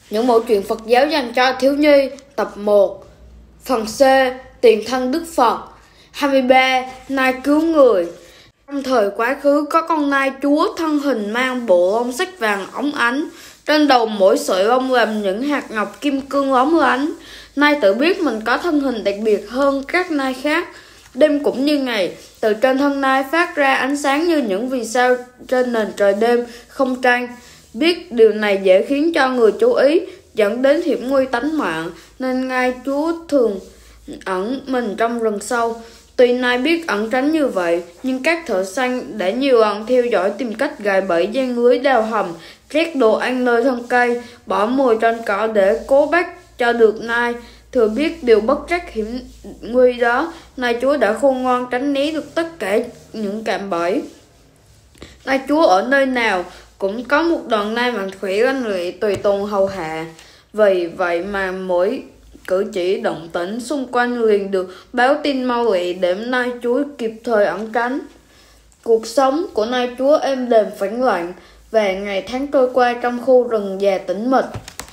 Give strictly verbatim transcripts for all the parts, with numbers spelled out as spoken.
Những mẫu chuyện Phật giáo dành cho thiếu nhi. Tập một. Phần C. Tiền thân Đức Phật. hai mươi ba. Nai cứu người. Trong thời quá khứ có con nai chúa thân hình mang bộ lông sắc vàng óng ánh. Trên đầu mỗi sợi lông làm những hạt ngọc kim cương lóng lánh. Nai tự biết mình có thân hình đặc biệt hơn các nai khác. Đêm cũng như ngày, từ trên thân nai phát ra ánh sáng như những vì sao trên nền trời đêm không trăng. Biết điều này dễ khiến cho người chú ý, dẫn đến hiểm nguy tánh mạng, nên nai chúa thường ẩn mình trong rừng sâu. Tuy nai biết ẩn tránh như vậy, nhưng các thợ săn đã nhiều lần theo dõi tìm cách gài bẫy giăng lưới đào hầm, rét đồ ăn nơi thân cây, bỏ mồi trên cỏ để cố bắt cho được nai. Thừa biết điều bất trắc hiểm nguy đó, nai chúa đã khôn ngoan tránh né được tất cả những cạm bẫy. Nai chúa ở nơi nào cũng có một đoàn nai mạnh khỏe lanh lẹ tùy tùng hầu hạ. Vì vậy mà mỗi cử chỉ động tĩnh xung quanh liền được báo tin mau lẹ để nai chúa kịp thời ẩn tránh. Cuộc sống của nai chúa êm đềm phẳng lặng, và ngày tháng trôi qua trong khu rừng già tĩnh mịch.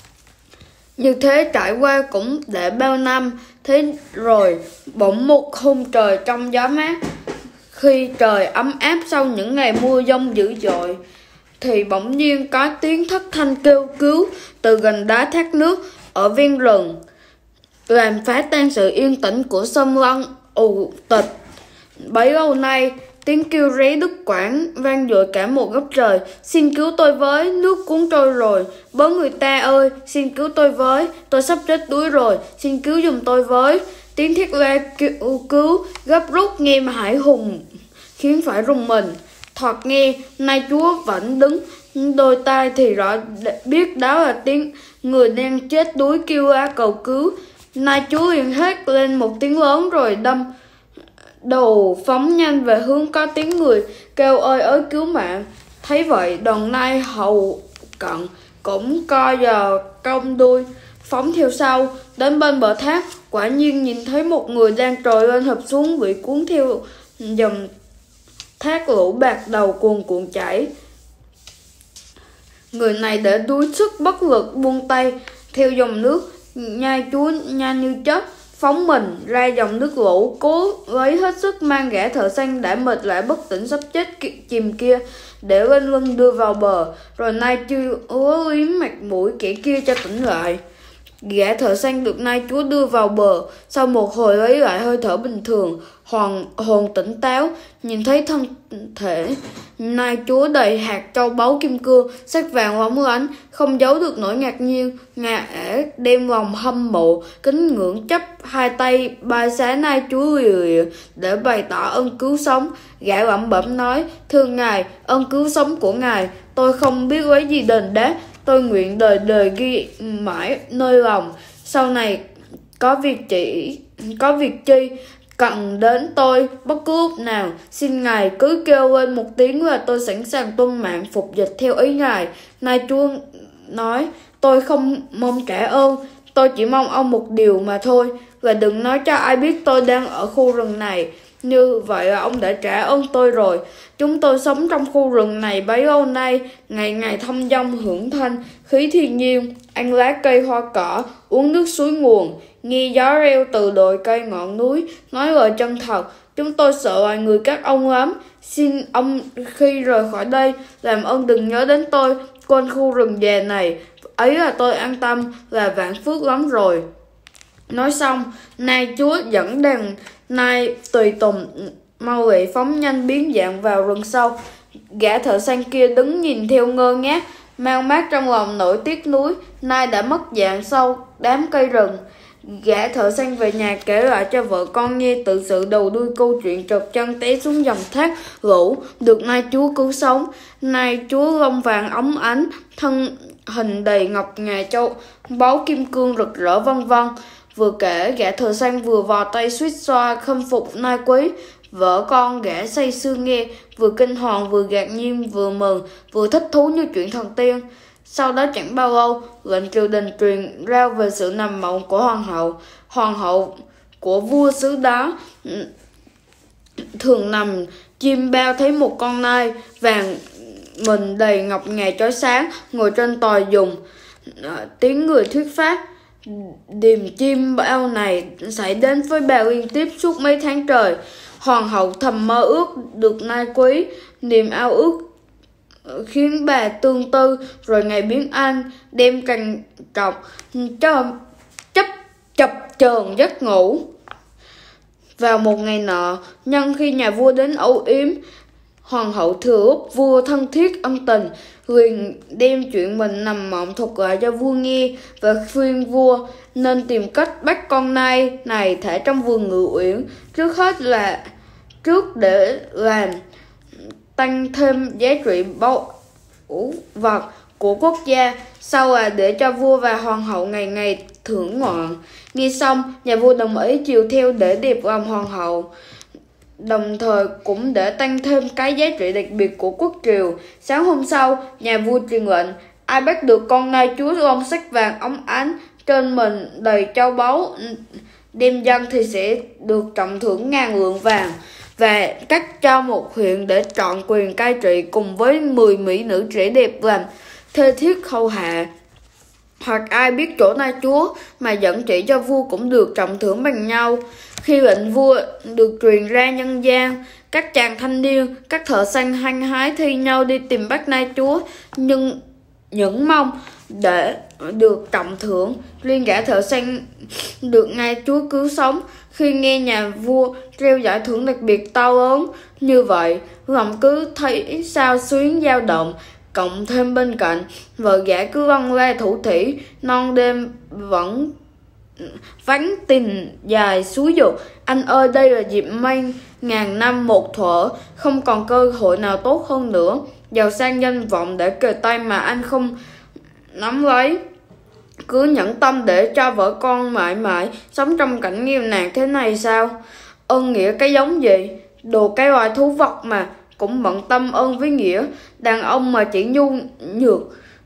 Như thế trải qua cũng đã bao năm. Thế rồi bỗng một hôm trời trong gió mát, khi trời ấm áp sau những ngày mưa giông dữ dội, thì bỗng nhiên có tiếng thất thanh kêu cứu từ gần đá thác nước ở ven rừng, làm phá tan sự yên tĩnh của xâm lâm ù tịch. Bấy lâu nay, tiếng kêu ré đứt quãng vang dội cả một góc trời. Xin cứu tôi với, nước cuốn trôi rồi. Bớ người ta ơi, xin cứu tôi với, tôi sắp chết đuối rồi, xin cứu giùm tôi với. Tiếng thét la kêu cứu gấp rút nghe mà hãi hùng, khiến phải rùng mình. Thoạt nghe, nai chúa vẫn đứng đôi tai thì rõ biết đó là tiếng người đang chết đuối kêu la cầu cứu. Nai chúa liền hét lên một tiếng lớn rồi đâm đầu phóng nhanh về hướng có tiếng người kêu ơi ới cứu mạng. Thấy vậy, đoàn nai hầu cận cũng co giò cong đuôi phóng theo sau. Đến bên bờ thác, quả nhiên nhìn thấy một người đang trồi lên hợp xuống, bị cuốn theo dòng thác lũ bạc đầu cuồn cuộn chảy. Người này đã đuối sức bất lực buông tay theo dòng nước. Nai chúa nhanh như chớp phóng mình ra dòng nước lũ, cố lấy hết sức mang gã thợ săn đã mệt lại bất tỉnh sắp chết chìm kia để lên lưng đưa vào bờ. Rồi nai chưa ứa liếm mặt mũi kẻ kia cho tỉnh lại. Gã thợ săn được nai chúa đưa vào bờ, sau một hồi lấy lại hơi thở bình thường, hồn, hồn tỉnh táo, nhìn thấy thân thể nai chúa đầy hạt châu báu kim cương, sắc vàng lóng lánh, không giấu được nỗi ngạc nhiên. Ngà ả đem lòng hâm mộ, kính ngưỡng chấp hai tay bài xá nai chúa lìa lìa để bày tỏ ơn cứu sống. Gã lẩm bẩm nói: thưa ngài, ơn cứu sống của ngài tôi không biết lấy gì đền đáp. Tôi nguyện đời đời ghi mãi nơi lòng. Sau này có việc chỉ có việc chi cần đến tôi bất cứ lúc nào, xin ngài cứ kêu lên một tiếng là tôi sẵn sàng tuân mạng phục dịch theo ý ngài. Nai chúa nói: tôi không mong trả ơn, tôi chỉ mong ông một điều mà thôi, là đừng nói cho ai biết tôi đang ở khu rừng này. Như vậy là ông đã trả ơn tôi rồi. Chúng tôi sống trong khu rừng này bấy lâu nay, ngày ngày thông dong hưởng thanh khí thiên nhiên, ăn lá cây hoa cỏ, uống nước suối nguồn, nghe gió reo từ đồi cây ngọn núi, nói lời chân thật. Chúng tôi sợ loài người các ông lắm. Xin ông khi rời khỏi đây, làm ơn đừng nhớ đến tôi quanh khu rừng già này. Ấy là tôi an tâm, là vạn phước lắm rồi. Nói xong, nai chúa dẫn đàn nai tùy tùng mau lẹ phóng nhanh biến dạng vào rừng sâu. Gã thợ săn kia đứng nhìn theo ngơ ngác, mang mát trong lòng nỗi tiếc nuối. Nai đã mất dạng sau đám cây rừng. Gã thợ săn về nhà kể lại cho vợ con nghe tự sự đầu đuôi câu chuyện trượt chân té xuống dòng thác lũ, được nai chúa cứu sống. Nai chúa lông vàng óng ánh, thân hình đầy ngọc ngà châu báu kim cương rực rỡ vân vân. Vừa kể, gã thợ săn vừa vò tay suýt xoa khâm phục nai quý. Vợ con gã say sưa nghe, vừa kinh hoàng vừa ngạc nhiên, vừa mừng vừa thích thú như chuyện thần tiên. Sau đó chẳng bao lâu, lệnh triều đình truyền ra về sự nằm mộng của hoàng hậu. Hoàng hậu của vua xứ đó thường nằm chim bao thấy một con nai vàng mình đầy ngọc ngà chói sáng ngồi trên tòa dùng. Tiếng người thuyết pháp. Điềm chim bao này xảy đến với bà liên tiếp suốt mấy tháng trời. Hoàng hậu thầm mơ ước được nai quý. Niềm ao ước khiến bà tương tư, rồi ngày biến an đêm cằn trọc cho chấp chập chờn giấc ngủ. Vào một ngày nọ, nhân khi nhà vua đến âu yếm, hoàng hậu thừa lúc vua thân thiết ân tình, liền đem chuyện mình nằm mộng thuật lại cho vua nghe và khuyên vua nên tìm cách bắt con nai này thả trong vườn Ngự Uyển, trước hết là trước để làm tăng thêm giá trị báu vật của quốc gia, sau là để cho vua và hoàng hậu ngày ngày thưởng ngoạn. Nghe xong, nhà vua đồng ý chiều theo để đẹp lòng hoàng hậu, đồng thời cũng để tăng thêm cái giá trị đặc biệt của quốc triều. Sáng hôm sau, nhà vua truyền lệnh, ai bắt được con nai chúa lông sắc vàng óng ánh, trên mình đầy châu báu đem dân thì sẽ được trọng thưởng ngàn lượng vàng, và cắt cho một huyện để trọn quyền cai trị, cùng với mười mỹ nữ trẻ đẹp làm thê thiết hầu hạ. Hoặc ai biết chỗ nai chúa mà dẫn chỉ cho vua cũng được trọng thưởng bằng nhau. Khi lệnh vua được truyền ra nhân gian, các chàng thanh niên, các thợ săn hăng hái thi nhau đi tìm bắt nai chúa, nhưng những mong để được trọng thưởng. Riêng gã thợ săn được nai chúa cứu sống. Khi nghe nhà vua treo giải thưởng đặc biệt to lớn như vậy, lòng cứ thấy sao xuyến dao động. Cộng thêm bên cạnh, vợ gã cứ lân la thủ thỉ, non đêm vẫn vắng tình dài suối dục. Anh ơi, đây là dịp may ngàn năm một thuở, không còn cơ hội nào tốt hơn nữa. Giàu sang danh vọng để kề tay mà anh không nắm lấy, cứ nhẫn tâm để cho vợ con mãi mãi sống trong cảnh nghèo nàn thế này sao? Ơn nghĩa cái giống gì? Đồ cái loài thú vật mà cũng bận tâm ơn với nghĩa. Đàn ông mà chỉ nhu nhược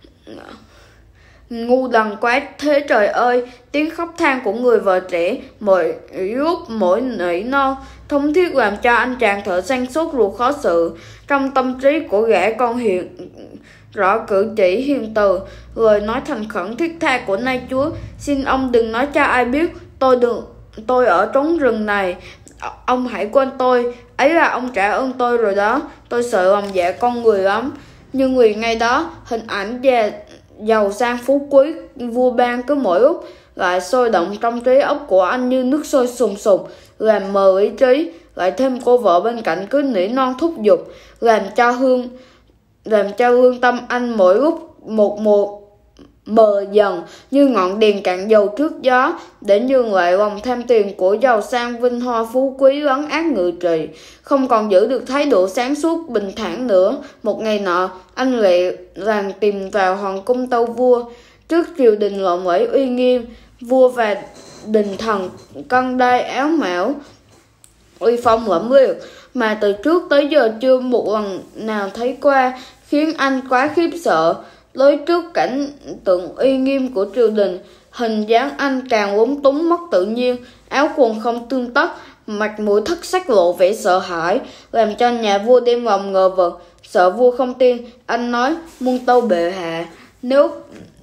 ngu đần quá thế trời ơi. Tiếng khóc than của người vợ trẻ mỗi lúc mỗi nỉ non thống thiết làm cho anh chàng thợ săn sốt ruột khó xử. Trong tâm trí của gã con hiện rõ cử chỉ hiền từ, lời nói thành khẩn thiết tha của nai chúa. Xin ông đừng nói cho ai biết tôi được tôi ở trốn rừng này. Ông hãy quên tôi, ấy là ông trả ơn tôi rồi đó. Tôi sợ lòng dạ con người lắm. Nhưng vì ngay đó, hình ảnh già giàu sang phú quý vua ban cứ mỗi lúc lại sôi động trong trí óc của anh như nước sôi sùng sục, làm mờ ý trí. Lại thêm cô vợ bên cạnh cứ nỉ non thúc giục, làm cho hương làm cho lương tâm anh mỗi lúc một một mờ dần như ngọn đèn cạn dầu trước gió, để nhường lại lòng tham tiền của giàu sang vinh hoa phú quý lấn át ngự trị, không còn giữ được thái độ sáng suốt bình thản nữa. Một ngày nọ, anh lẹ làng tìm vào hoàng cung tâu vua. Trước triều đình lộng lẫy uy nghiêm, vua và đình thần cân đai áo mão, uy phong lẫm liệt mà từ trước tới giờ chưa một lần nào thấy qua, khiến anh quá khiếp sợ. Đối trước cảnh tượng uy nghiêm của triều đình, hình dáng anh càng lúng túng mất tự nhiên, áo quần không tương tất, mặt mũi thất sắc lộ vẻ sợ hãi, làm cho nhà vua đem lòng ngờ vực. Sợ vua không tin, anh nói: muôn tâu bệ hạ, nếu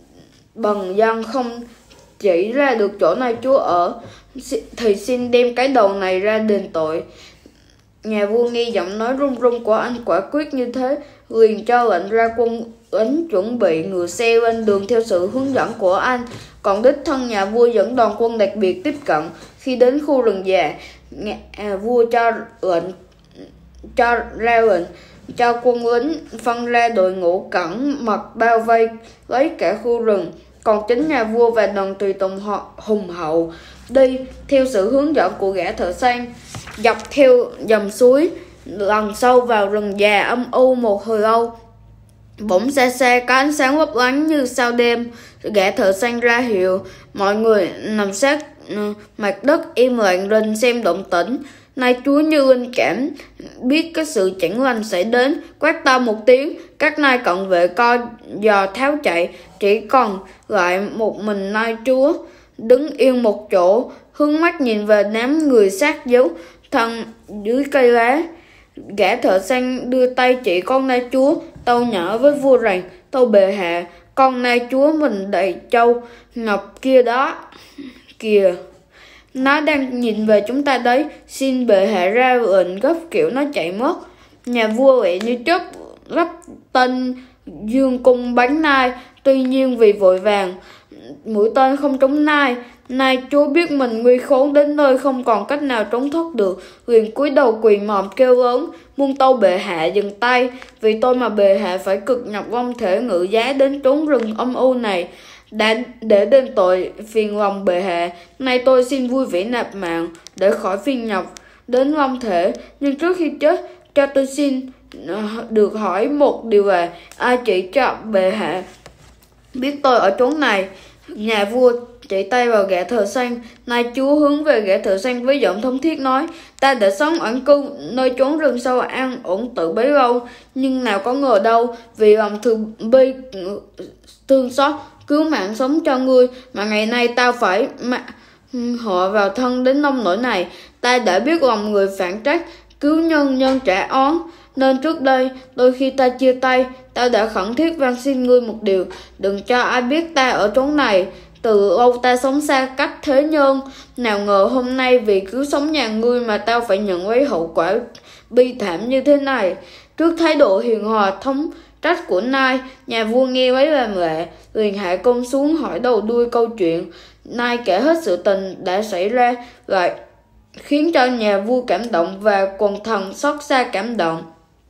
bần dân không chỉ ra được chỗ này chúa ở, thì xin đem cái đầu này ra đền tội. Nhà vua nghe giọng nói run run của anh quả quyết như thế, liền cho lệnh ra quân lính chuẩn bị ngựa xe lên đường theo sự hướng dẫn của anh. Còn đích thân nhà vua dẫn đoàn quân đặc biệt tiếp cận. Khi đến khu rừng già, nhà vua cho lệnh cho ra lệnh cho quân lính phân ra đội ngũ cẩn mật bao vây lấy cả khu rừng. Còn chính nhà vua và đoàn tùy tùng họ hùng hậu đi theo sự hướng dẫn của gã thợ săn, dọc theo dòng suối lần sâu vào rừng già âm u. Một hồi lâu, bỗng xa xa có ánh sáng lấp lánh như sao đêm. Gã thợ săn ra hiệu, mọi người nằm sát mặt đất im lặng rình xem động tĩnh. Nai chúa như linh cảm biết cái sự chẳng lành sẽ đến, quát to một tiếng. Các nai cận vệ co giò tháo chạy, chỉ còn lại một mình nai chúa đứng yên một chỗ, hướng mắt nhìn về đám người sát dấu thân dưới cây lá. Gã thợ săn đưa tay chỉ con nai chúa, tâu nhỏ với vua rằng: tâu bệ hạ, con nai chúa mình đầy châu ngọc kia đó kìa, nó đang nhìn về chúng ta đấy, xin bệ hạ ra lệnh gấp kiểu nó chạy mất. Nhà vua lẹ như chớp gấp tên dương cung bắn nai, tuy nhiên vì vội vàng mũi tên không trúng nai. Nai chúa biết mình nguy khốn đến nơi không còn cách nào trốn thoát được, liền cúi đầu quỳ mọp kêu lớn: muôn tâu bệ hạ dừng tay, vì tôi mà bệ hạ phải cực nhọc không thể ngự giá đến trốn rừng âm u này. Đã để đền tội phiền lòng bệ hạ, nay tôi xin vui vẻ nạp mạng để khỏi phiền nhọc đến long thể. Nhưng trước khi chết, cho tôi xin được hỏi một điều là ai chỉ cho bệ hạ biết tôi ở chốn này. Nhà vua chỉ tay vào gã thợ săn. Nai chúa hướng về gã thợ săn với giọng thống thiết nói: ta đã sống ẩn cư nơi chốn rừng sâu an ổn tự bấy lâu, nhưng nào có ngờ đâu, vì lòng thương bi thương xót cứu mạng sống cho ngươi mà ngày nay tao phải mà họ vào thân đến nông nỗi này. Ta đã biết lòng người phản trách, cứu nhân nhân trả oán, nên trước đây đôi khi ta chia tay, ta đã khẩn thiết van xin ngươi một điều: đừng cho ai biết ta ở chốn này. Từ lâu ta sống xa cách thế nhân, nào ngờ hôm nay vì cứu sống nhà ngươi mà tao phải nhận lấy hậu quả bi thảm như thế này. Trước thái độ hiền hòa thống trách của Nai, nhà vua nghe lấy làm lệ, liền hạ công xuống hỏi đầu đuôi câu chuyện. Nai kể hết sự tình đã xảy ra, lại khiến cho nhà vua cảm động và quần thần xót xa cảm động.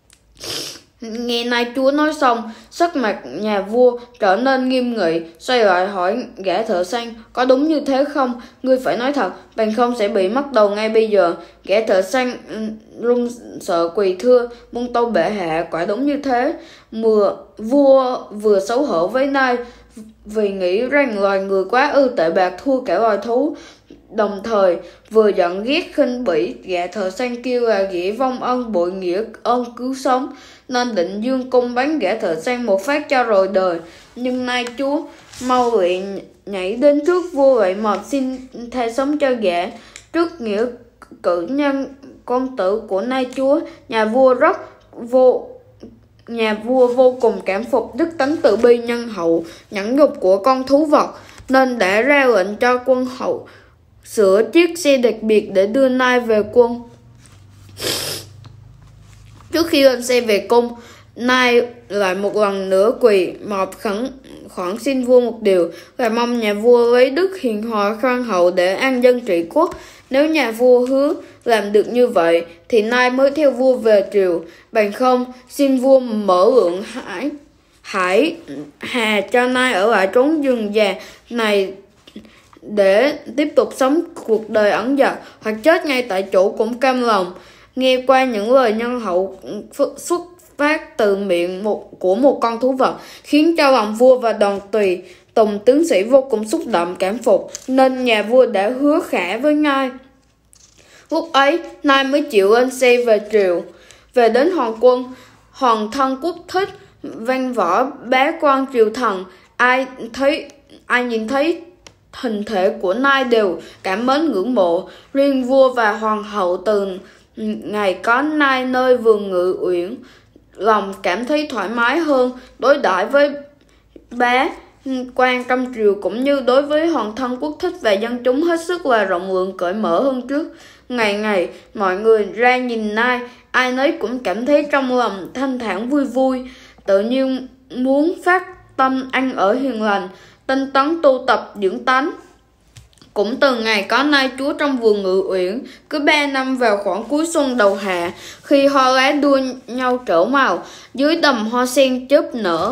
Nghe Nai chúa nói xong, sắc mặt nhà vua trở nên nghiêm nghị, xoay lại hỏi gã thợ săn: có đúng như thế không? Ngươi phải nói thật, bằng không sẽ bị mất đầu ngay bây giờ. Gã thợ săn run sợ quỳ thưa: muôn tâu bệ hạ, quả đúng như thế. Mùa vua vừa xấu hổ với Nai vì nghĩ rằng loài người quá ư tệ bạc thua cả loài thú, đồng thời vừa giận ghét khinh bỉ gã thợ săn kêu là nghĩa vong ân bội nghĩa ơn cứu sống, nên định dương cung bắn gã thợ săn một phát cho rồi đời. Nhưng Nai chúa mau lẹ nhảy đến trước vua vậy mọp xin tha sống cho gã. Trước nghĩa cử nhân công tử của Nai chúa, nhà vua rất vô nhà vua vô cùng cảm phục đức tánh từ bi nhân hậu nhẫn nhục của con thú vật, nên đã ra lệnh cho quân hậu sửa chiếc xe đặc biệt để đưa Nai về quân. Trước khi lên xe về cung, Nai lại một lần nữa quỳ mọp khẩn khoản xin vua một điều, và mong nhà vua lấy đức hiền hòa khoan hậu để an dân trị quốc. Nếu nhà vua hứa làm được như vậy, thì Nai mới theo vua về triều, bằng không xin vua mở lượng hải hải hà cho Nai ở lại trốn rừng già này để tiếp tục sống cuộc đời ẩn dật, hoặc chết ngay tại chỗ cũng cam lòng. Nghe qua những lời nhân hậu xuất phát từ miệng một của một con thú vật, khiến cho lòng vua và đoàn tùy tùng tướng sĩ vô cùng xúc động cảm phục, nên nhà vua đã hứa khả với Nai. Lúc ấy Nai mới chịu lên xe về triều. Về đến hoàng quân, hoàng thân quốc thích, văn võ bá quan triều thần, ai thấy ai nhìn thấy hình thể của Nai đều cảm mến ngưỡng mộ. Riêng vua và hoàng hậu từ ngày có Nai nơi vườn ngự uyển, lòng cảm thấy thoải mái hơn, đối đãi với bá quan trong triều cũng như đối với hoàng thân quốc thích và dân chúng hết sức là rộng lượng cởi mở hơn trước. Ngày ngày mọi người ra nhìn Nai, ai nấy cũng cảm thấy trong lòng thanh thản vui vui, tự nhiên muốn phát tâm ăn ở hiền lành, tinh tấn tu tập dưỡng tánh. Cũng từ ngày có Nai chúa trong vườn ngự uyển, cứ ba năm vào khoảng cuối xuân đầu hạ, khi hoa lá đua nhau trở màu, dưới đầm hoa sen chớp nở,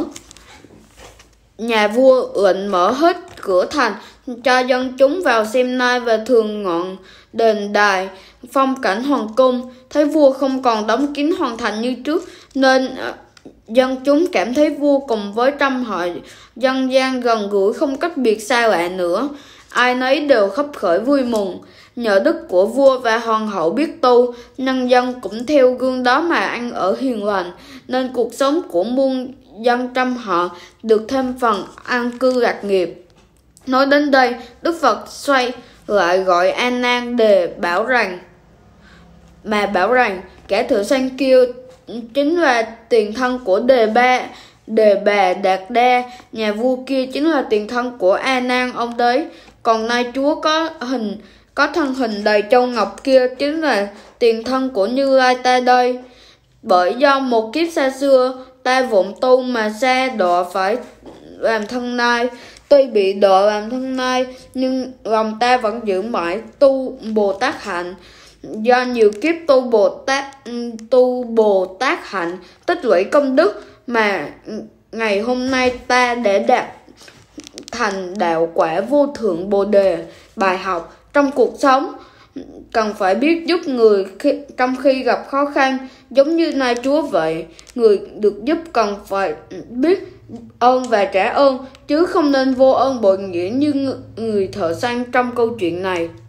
nhà vua lệnh mở hết cửa thành cho dân chúng vào xem Nai và thường ngọn đền đài phong cảnh hoàng cung. Thấy vua không còn đóng kín hoàn thành như trước, nên dân chúng cảm thấy vua cùng với trăm họ dân gian gần gũi không cách biệt xa lạ nữa. Ai nấy đều khấp khởi vui mừng. Nhờ đức của vua và hoàng hậu biết tu, nhân dân cũng theo gương đó mà ăn ở hiền lành, nên cuộc sống của muôn dân trăm họ được thêm phần an cư lạc nghiệp. Nói đến đây, Đức Phật xoay lại gọi A Nan để bảo rằng mà bảo rằng kẻ thợ săn kia chính là tiền thân của Đề Ba Đề Bà Đạt Đa, nhà vua kia chính là tiền thân của A Nan ông đấy. Còn nay Chúa có hình có thân hình đầy châu ngọc kia chính là tiền thân của Như Lai ta đây. Bởi do một kiếp xa xưa ta vụng tu mà sa đọa phải làm thân nai. Tuy bị đọa làm thân nai nhưng lòng ta vẫn giữ mãi tu Bồ Tát hạnh. Do nhiều kiếp tu Bồ Tát tu Bồ Tát hạnh tích lũy công đức mà ngày hôm nay ta để đạt thành đạo quả vô thượng Bồ Đề. Bài học trong cuộc sống cần phải biết giúp người khi, trong khi gặp khó khăn, giống như nay Chúa vậy. Người được giúp cần phải biết ơn và trả ơn, chứ không nên vô ơn bội nghĩa như người thợ săn trong câu chuyện này.